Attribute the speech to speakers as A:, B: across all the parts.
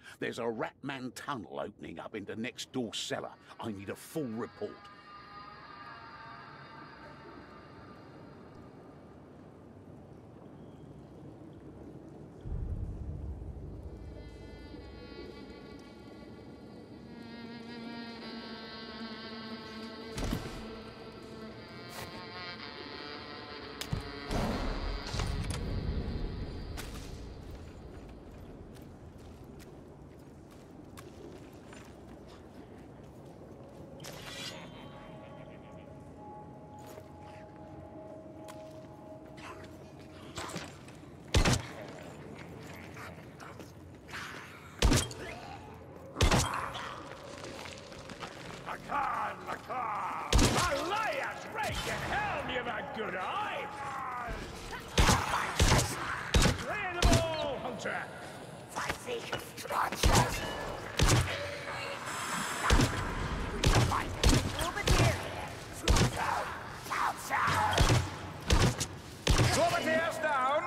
A: There's a Ratman tunnel opening up into next door cellar. I need a full report.
B: Elias, Reagan, helm, you've a good eye! Clear them all, Hunter! Grenadiers down!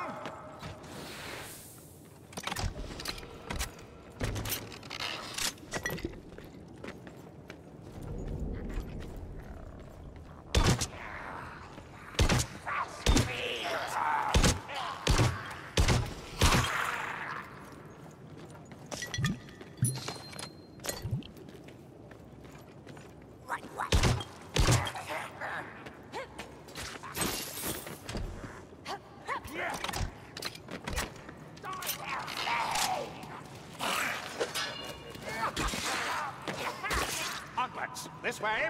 B: This way.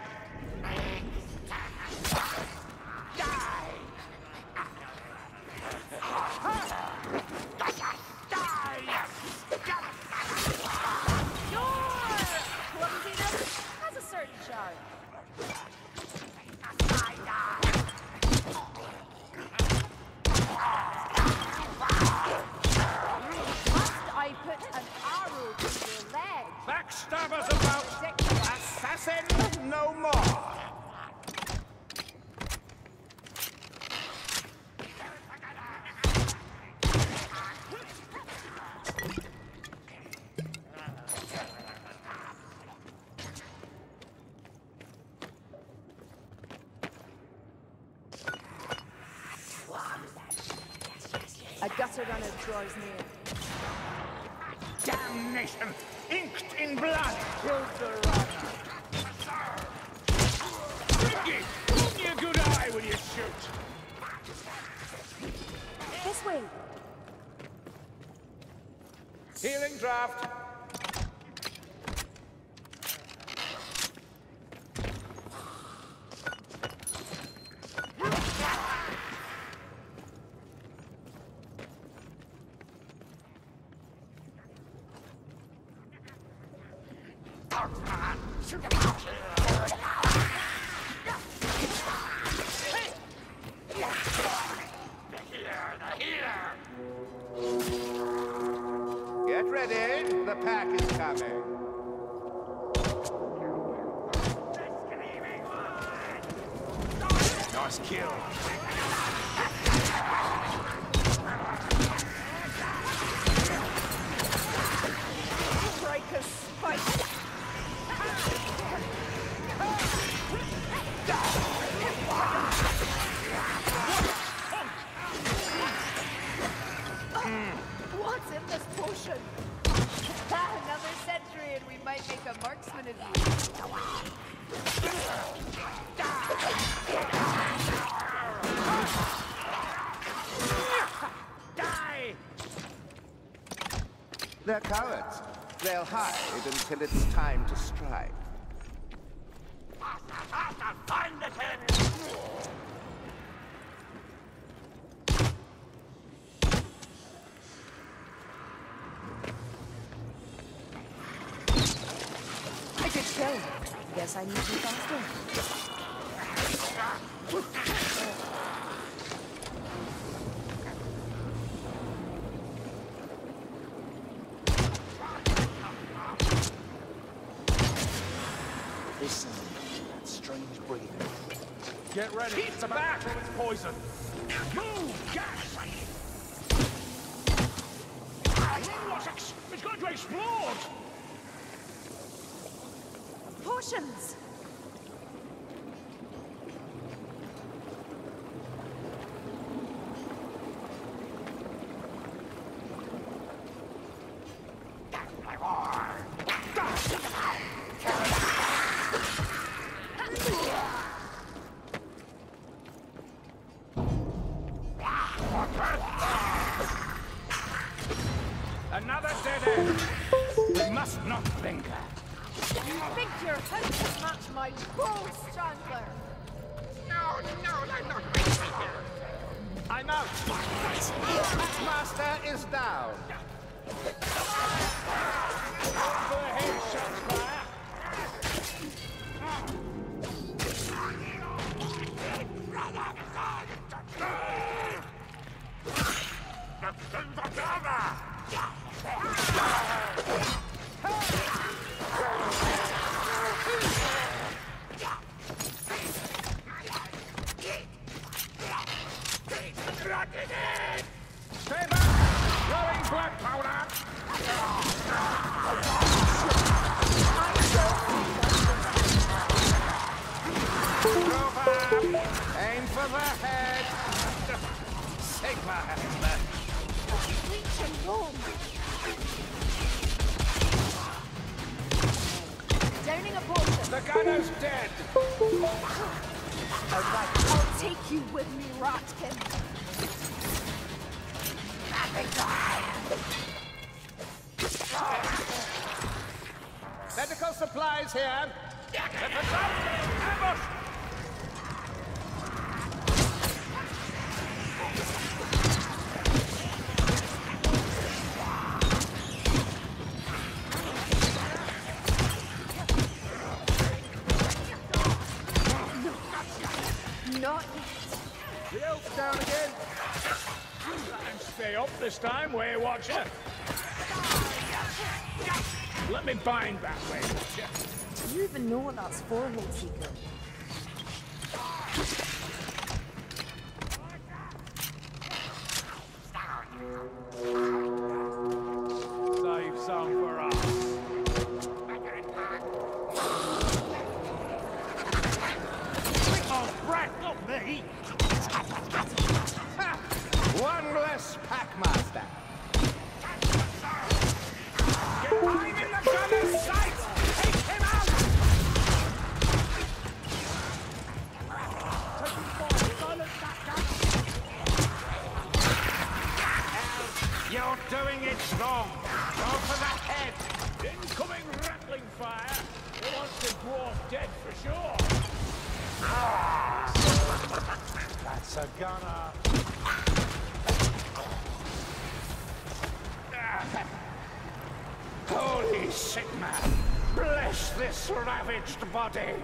C: Has a certain charm. Must I put an arrow to your leg?
B: Backstabbers about! Assassin, no more!
C: A gutter runner draws near.
B: Damnation! Inked in blood!
C: Killed the runner.
B: Ricky! Open your good eye when you shoot!
C: This way.
B: Healing draft! Get ready, the pack is coming. Nice kill.
C: Break a spike. What's in this potion? Another century and we might make a marksman of you.
B: Die!
D: They're cowards. They'll hide until it's time to strike.
B: Find the pen!
C: I could kill. Guess I need to be faster.
A: Listen, that strange breathing.
B: Get ready. Keep the back from its poison. Move, gas! What
E: It's going to explode!
C: Potions!
E: Another dead end! We must not linger.
C: You think you're how to match my bow, Strangler?
B: No, I'm not ready here.
E: I'm out!
D: Master is down.
E: For the head shots fire! Stay back! Throwing black powder!
D: Grover, aim for the head. Sigma hand.
C: Reach and roam. Downing a potion.
E: The gunner's dead!
C: I'll take you with me, Rotkin.
D: Medical supplies here.
E: Weapons up! Ambush!
C: Not yet.
E: The elf's down again. And stay up this time, Way Watcher. Let me bind that Way Watcher.
C: Do you even know what that's for, Hillseeker?
E: Save some for us. Oh, Brad, not me!
D: One less Packmaster.
E: I'm in the gunner's sight! Take him out! You're doing it wrong. Go for the head. Incoming rattling fire. He wants the dwarf dead for sure. That's a gunner. Holy Sigma! Bless this ravaged body!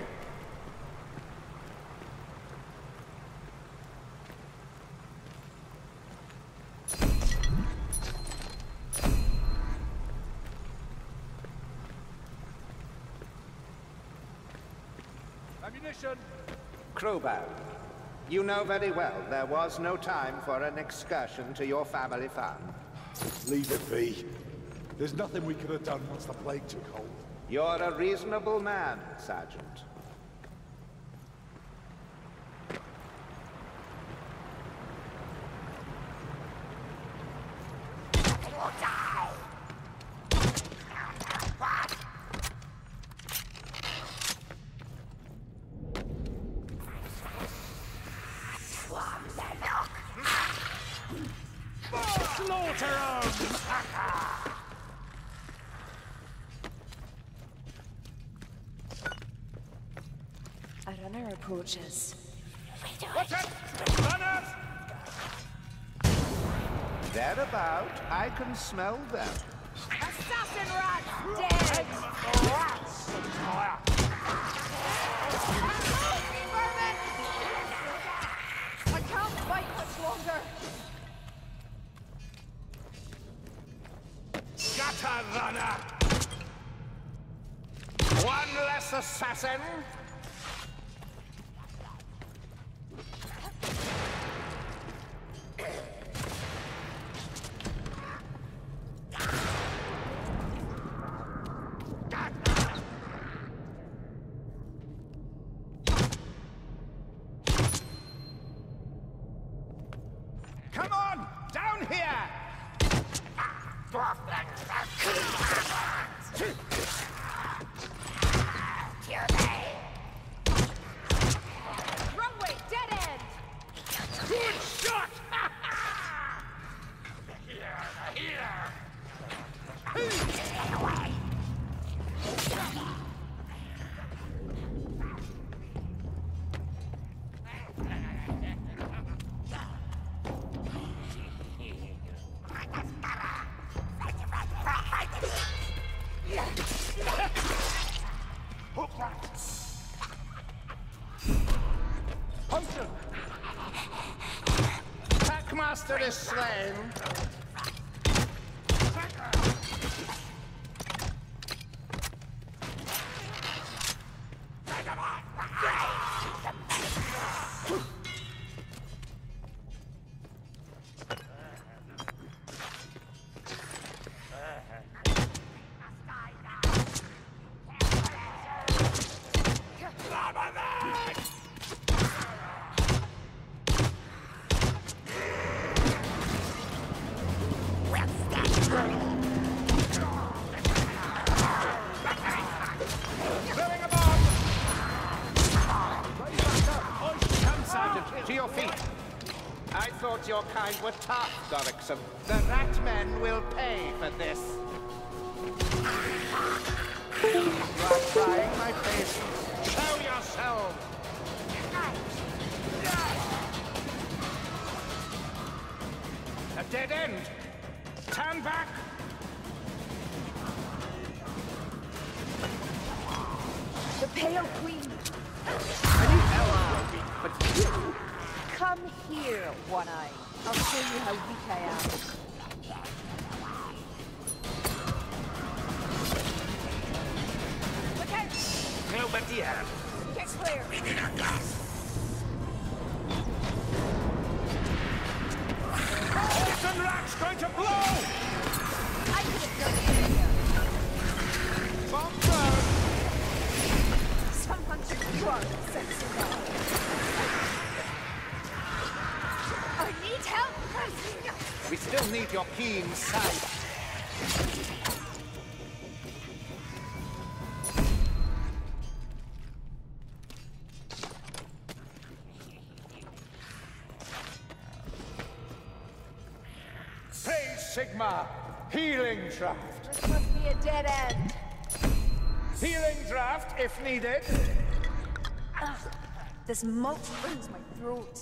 E: Ammunition!
D: Crowbar, you know very well there was no time for an excursion to your family farm.
F: Leave it be. There's nothing we could have done once the plague took hold.
D: You're a reasonable man, Sergeant.
E: Slaughter 'em!
C: A runner approaches.
E: Watch it! Runners!
D: Thereabout, I can smell them.
C: Assassin rat dead!
E: Rats!
C: Help me, vermin! I can't fight much longer.
E: Gutter runner!
D: One less assassin.
B: Come on! Down here!
C: Wrong way, dead end!
E: Good shot!
D: Packmaster is slain.
B: Throwing a bomb! Come, Sergeant, to your feet.
D: I thought your kind were tough, Dorrickson. The rat men will pay for this. You are trying my patience. Show yourself!
B: A dead end! Turn back!
C: The Pale Queen!
B: I need help, but you...
C: Come here, One-Eye. I'll show you how weak I am. Look out!
B: Nobody else.
C: Get clear!
B: Listen, rat's going to blow!
C: I could have done it earlier.
B: Bomb thrown!
C: Someone should guard the sensor. I need help, President!
D: We still need your keen sight.
B: Praise Sigma! Healing draft!
C: This must be a dead end.
B: Healing draft, if needed.
C: Ugh, this malt burns my throat.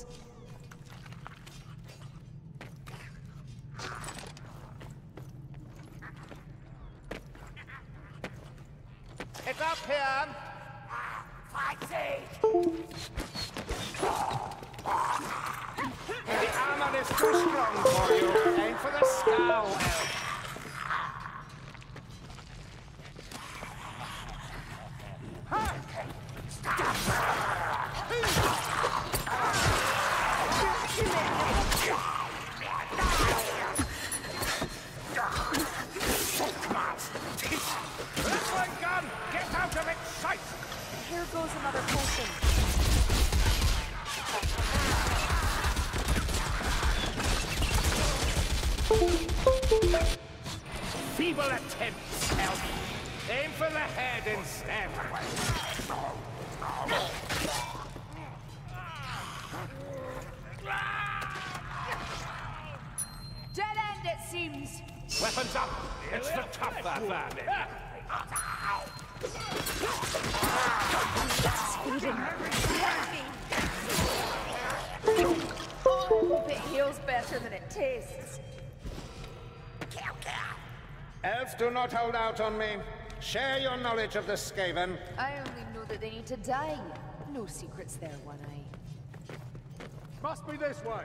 D: Get up here! The armor is too strong for you. Aim for the skull, Elf.
B: Wrestling gun! Get out of its sight!
C: Here goes another potion.
B: Feeble attempts, Elf. Aim for the head instead.
C: Dead end, it seems.
B: Weapons up! It's the tougher bandit.
C: Oh, I hope it heals better than it tastes.
D: Elves, do not hold out on me. Share your knowledge of the Skaven.
C: I only know that they need to die. No secrets there, One-Eye.
F: Must be this way.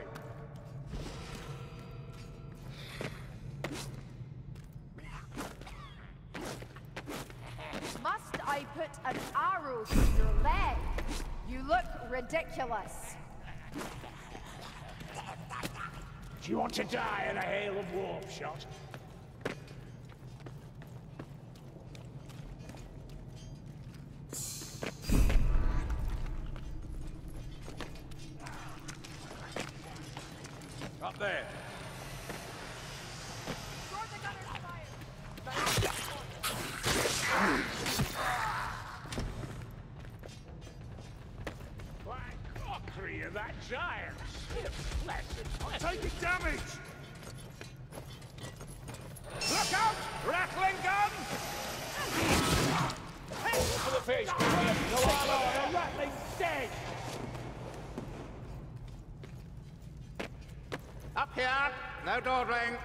C: Must I put an arrow through your leg? You look ridiculous.
E: Do you want to die in a hail of warp shot?
F: Up
E: there. Like mockery of that giant. Taking damage! Look out! Rattling gun! Hey, for the fish! No armor and a rattling dead!
D: Up here! No dawdling!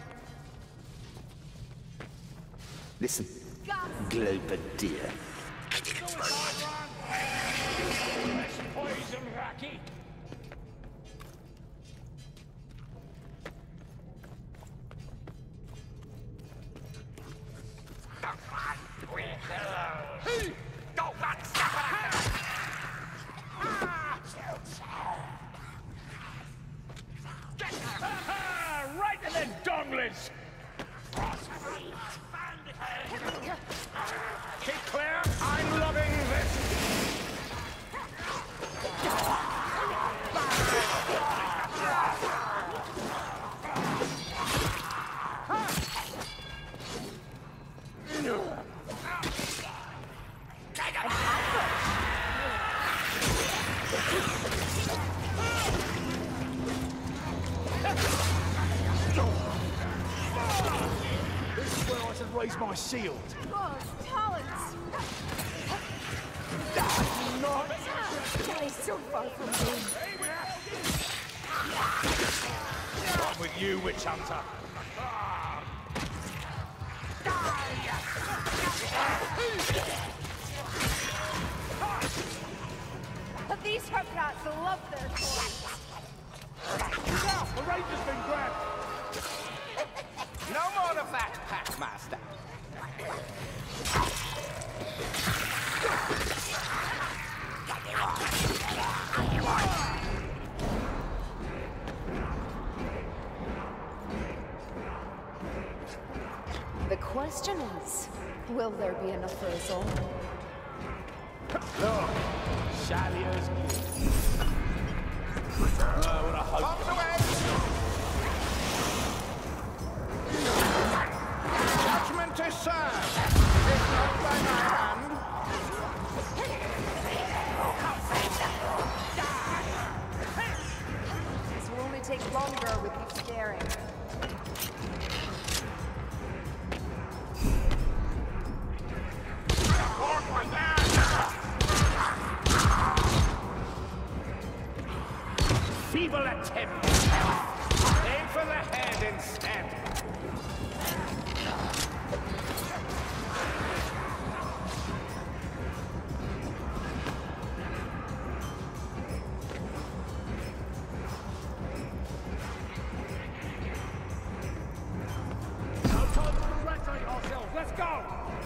A: Listen,
C: Gus!
A: Globadier.
E: Less poison, Racky! Right in the donglers! Keep clear! I'm loving this!
F: This is where I should raise my shield.
C: Oh, talents! He's so far from me.
F: I'm with you, witch hunter.
C: But these Hurkrats love their toys.
E: Now, the ranger's been grabbed!
D: No more of that, Packmaster.
C: The question is, will there be enough for us all?
F: Look, Shalier's good. What a hope.
D: On the way! Judgment is served. If not by my hand.
C: This will only take longer with you staring.
E: Feeble attempt! Aim for the head instead! No time to congratulate ourselves! Let's go!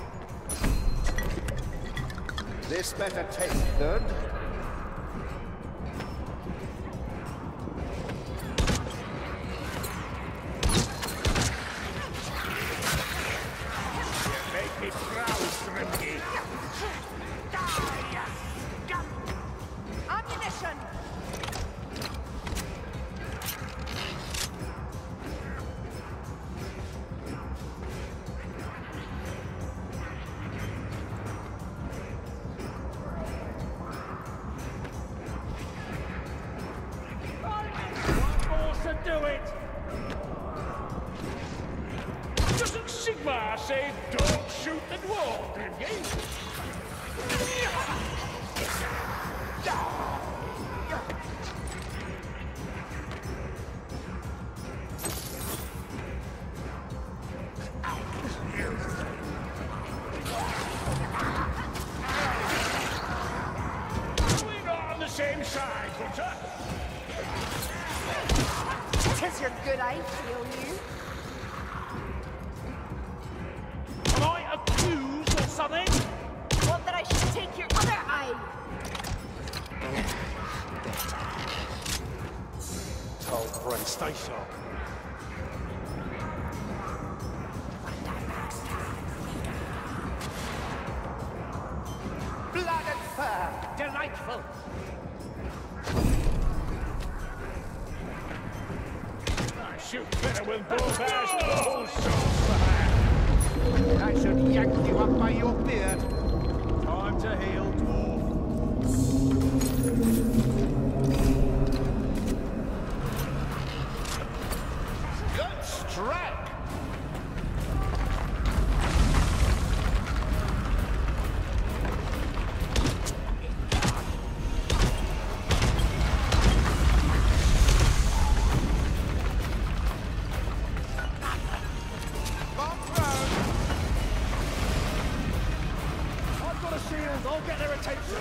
D: This better taste good.
E: Make me proud, Grimky!
C: Ammunition!
E: One more to do it! Doesn't Sigma say don't shoot the dwarf, Grimky? We're not on the same side, Hunter.
C: Tis your good eye feel you.
E: Am I accused or something?
C: What, that I should take your other eye?
F: Told Bray, stay sharp.
D: Blood and fur.
E: Delightful. shoot better with bow bears, cold souls fire.
D: I should yank you up by your beard.
F: Time to heal, dwarf.
D: Good strike!
F: I've got a shield. I'll get their attention.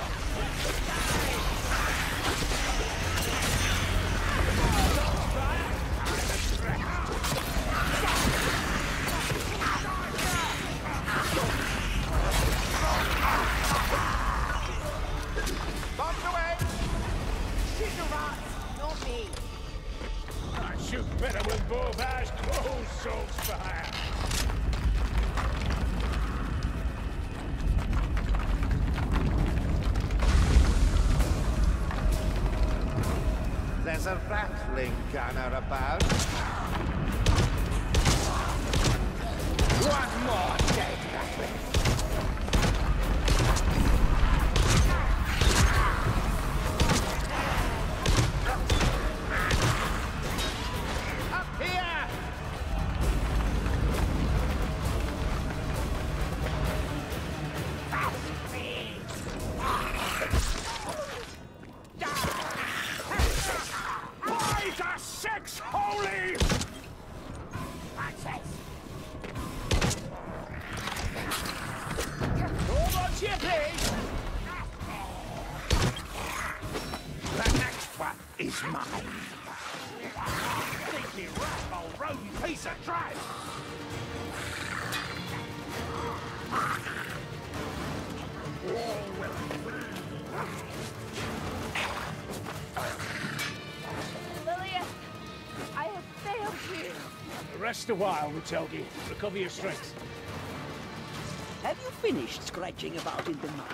D: Bombs away!
C: Shoot the rats, not me.
E: I shoot better with bow bears, cold souls fire.
D: There's a rattling gunner about. One more dead rattling. Up here!
E: By the six holy! Hold on to your place!
A: The next one is mine.
E: Stinky rat, old rodent piece of trash!
C: Lilia, I have failed you.
E: Rest a while, Mutelgi. Recover your strength.
G: Have you finished scratching about in the mud?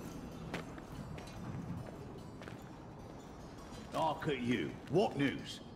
A: Hark at you. What news?